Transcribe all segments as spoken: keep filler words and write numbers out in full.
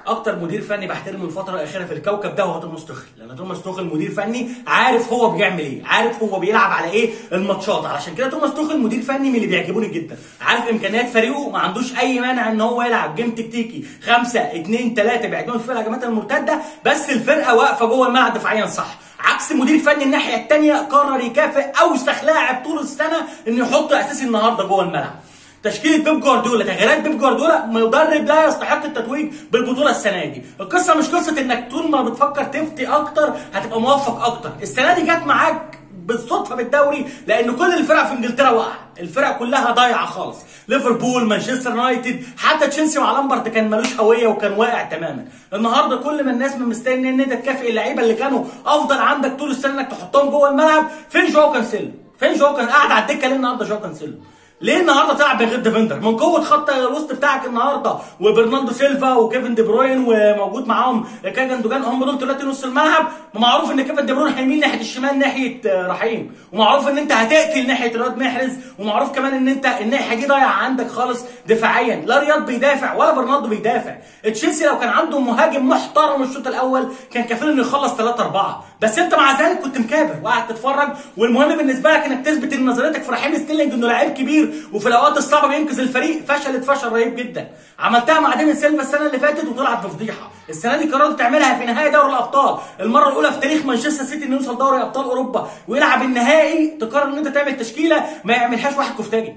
اكتر مدير فني بحترمه الفتره الاخيره في الكوكب ده هو توماس توخيل، لان توماس توخيل مدير فني عارف هو بيعمل ايه، عارف هو بيلعب على ايه الماتشات. علشان كده توماس توخيل مدير فني من اللي بيعجبوني جدا، عارف امكانيات فريقه، ما عندوش اي مانع ان هو يلعب جيم تكتيكي خمسة اتنين تلاتة بيعتمد فيه الهجمات المرتده، بس الفرقه واقفه جوه الملعب دفاعيا صح. عكس مدير فني الناحيه الثانيه قرر يكافئ اوسخ لاعب طول السنه انه يحطه اساسي النهارده جوه الملعب. تشكيله بيب جوارديولا، تغييرات بيب جوارديولا، مدرب لا يستحق التتويج بالبطوله السنه دي. القصه مش قصه انك طول ما بتفكر تفتي اكتر هتبقى موفق اكتر، السنه دي جت معاك بالصدفه بالدوري لان كل الفرق في انجلترا واقعه، الفرق كلها ضايعه خالص، ليفربول، مانشستر يونايتد، حتى تشيلسي مع لامبرد كان ملوش هويه وكان واقع تماما. النهارده كل ما الناس مستنيه ان انت تكافئ اللعيبه اللي كانوا افضل عندك طول السنه انك تحطهم جوه الملعب. فين جواو كانسيلو؟ فين جواو كان قاعد على الدكه ليه النهارده جواو كانسيلو؟ ليه النهارده تلعب من غير ديفندر؟ من قوه خط الوسط بتاعك النهارده وبرناردو سيلفا وكيفن دي بروين وموجود معاهم كاجندوجان، هم دول ثلاثي نص الملعب. معروف ان كيفن دي بروين هيميل ناحيه الشمال ناحيه رحيم، ومعروف ان انت هتقتل ناحيه رياض محرز، ومعروف كمان ان انت الناحيه دي ضايعه عندك خالص دفاعيا، لا رياض بيدافع ولا برناردو بيدافع. تشيلسي لو كان عنده مهاجم محترم الشوط الاول كان كفيل انه يخلص ثلاثة أربعة، بس انت مع ذلك كنت مكابر وقاعد تتفرج، والمهم بالنسبه لك انك تثبت ان نظريتك في رحيم ستيرلينج انه لعيب كبير وفي الاوقات الصعبه بينقذ الفريق. فشلت فشل رهيب جدا. عملتها مع ديفيد سيلفا السنه اللي فاتت وطلعت بفضيحه، السنه دي قررت تعملها في نهائي دوري الابطال، المره الاولى في تاريخ مانشستر سيتي انه يوصل دوري ابطال اوروبا ويلعب النهائي، تقرر ان انت تعمل تشكيله ما يعملهاش واحد كفتاجي.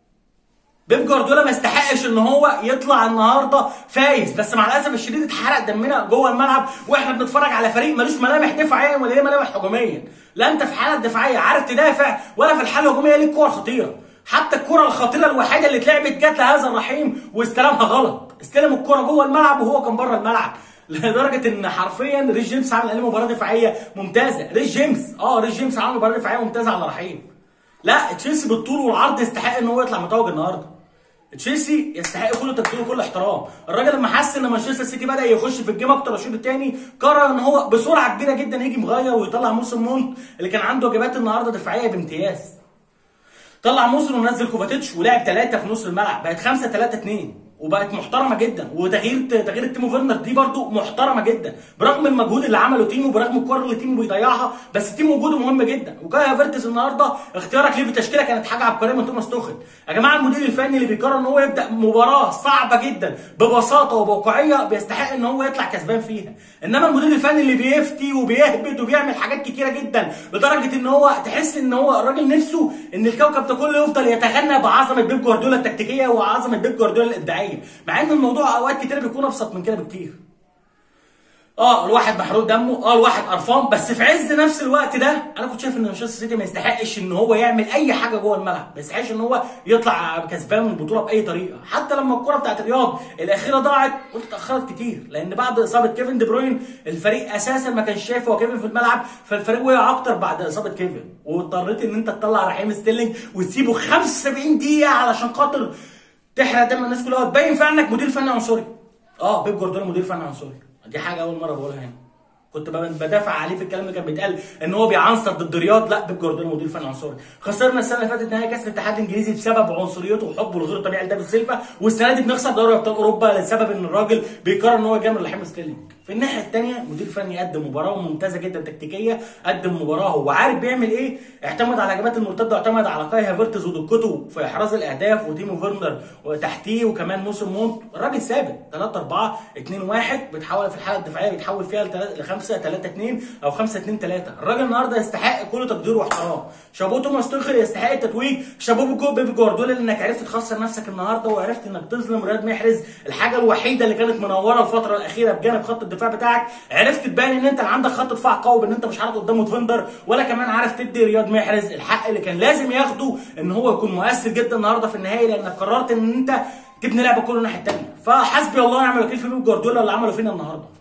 بيب جوارديولا ما يستحقش ان هو يطلع النهارده فايز، بس مع الاسف الشديد اتحرق دمنا جوه الملعب واحنا بنتفرج على فريق ملوش ملامح دفاعيا ولا ليه ملامح هجوميا. لا انت في حاله دفاعيه عارف تدافع ولا في الحاله الهجوميه ليك كور خطيره. حتى الكره الخطيره الوحيده اللي اتلعبت جت لهذا الرحيم واستلمها غلط، استلم الكره جوه الملعب وهو كان بره الملعب، لدرجه ان حرفيا ريس جيمس عمل عليه مباراه دفاعيه ممتازه. ريس جيمس اه ريس جيمس عمل مباراه دفاعيه ممتازه على رحيم. لا تشيلسي بالطول والعرض يستحق ان هو يطلع متوج النهارده. تشيلسي يستحق كل تقدير وكل احترام. الراجل لما حس ان مانشستر سيتي بدا يخش في الجيم اكتر الشوط الثاني قرر ان هو بسرعه كبيره جدا يجي مغير ويطلع موسم مونت اللي كان عنده واجبات النهارده دفاعيه بامتياز. طلع موسم ونزل كوفاتيتش ولعب ثلاثه في نص الملعب، بقت خمسة ثلاثة اثنين وبقت محترمه جدا. وتغيير تغيير تيمو فيرنر دي برده محترمه جدا برغم المجهود اللي عمله تيمو، برغم الكور اللي تيمو بيضيعها، بس تيمو وجوده مهم جدا. وكاي هافرتز النهارده اختيارك ليه في التشكيله كانت حاجه عبقريه من توماس توخيل. يا جماعه المدير الفني اللي بيقرر ان هو يبدا مباراه صعبه جدا ببساطه وبواقعيه بيستحق ان هو يطلع كسبان فيها، انما المدير الفني اللي بيفتي وبيهبد وبيعمل حاجات كتيره جدا لدرجه ان هو تحس ان هو الراجل نفسه ان الكوكب ده كله يفضل يتغنى بعظمه بيب جوارديولا التكتيكيه وعظمه بيب جوارديولا الابداعيه، مع ان الموضوع اوقات كتير بيكون ابسط من كده بكتير. اه الواحد محروق دمه، اه الواحد قرفان، بس في عز نفس الوقت ده انا كنت شايف ان مانشستر سيتي ما يستحقش ان هو يعمل اي حاجه جوه الملعب، ما يستحقش ان هو يطلع كسبان من البطوله باي طريقه. حتى لما الكره بتاعت رياض الاخيره ضاعت قلت اتاخرت كتير، لان بعد اصابه كيفن دي بروين الفريق اساسا ما كانش شايف هو كيفن في الملعب، فالفريق وقع اكتر بعد اصابه كيفن، واضطريت ان انت تطلع رحيم ستيرلينج وتسيبه خمسة وسبعين دقيقه علشان خاطر تحرق دم الناس كلها وتبين فعلا انك مدير فني عنصري. اه بيب جوارديولا مدير فني عنصري، دي حاجه اول مره بقولها هنا. كنت بدافع عليه في الكلام اللي كان بيتقال ان هو بيعنصر ضد رياض، لا بيب جوارديولا مدير فني عنصري. خسرنا السنه اللي فاتت نهائي كاس الاتحاد الانجليزي بسبب عنصريته وحبه الغير طبيعي لدافيد سيلفا، والسنه دي بنخسر دوري ابطال اوروبا لسبب ان الراجل بيقرر ان هو يجامل رحيم ستيرلينج. في الناحيه الثانيه مدير فني قدم مباراه ممتازه جدا تكتيكيه، قدم مباراه هو عارف بيعمل ايه، اعتمد على هجمات المرتده واعتمد على كاي هافرتز ودقته في احراز الاهداف وتيمو فيرنر وتحتيه وكمان موسم مونت. الراجل ثابت ثلاثة أربعة اثنين واحد بتحول في الحاله الدفاعيه بيتحول فيها ل خمسة ثلاثة اثنين او خمسة اثنين ثلاثة. الراجل النهارده يستحق كل تقدير واحترام. شابوه توماس توخيل يستحق التتويج، شابوه بيب جوارديولا لانك عرفت تخسر نفسك النهارده وعرفت انك تظلم رياض محرز، الحاجه الوحيده اللي كانت منوره الفتره الاخيره بجانب خط الدفاع بتاعك. عرفت تبين ان انت عندك خط دفاع قوي بان انت مش عارف قدامه ديفندر، ولا كمان عارف تدي رياض محرز الحق اللي كان لازم ياخده ان هو يكون مؤثر جدا النهارده في النهائي، لانك قررت ان انت تبني لعبه كله الناحيه الثانيه. فحسبي الله ونعم الوكيل في بيب جوارديولا اللي عمله فينا النهارده.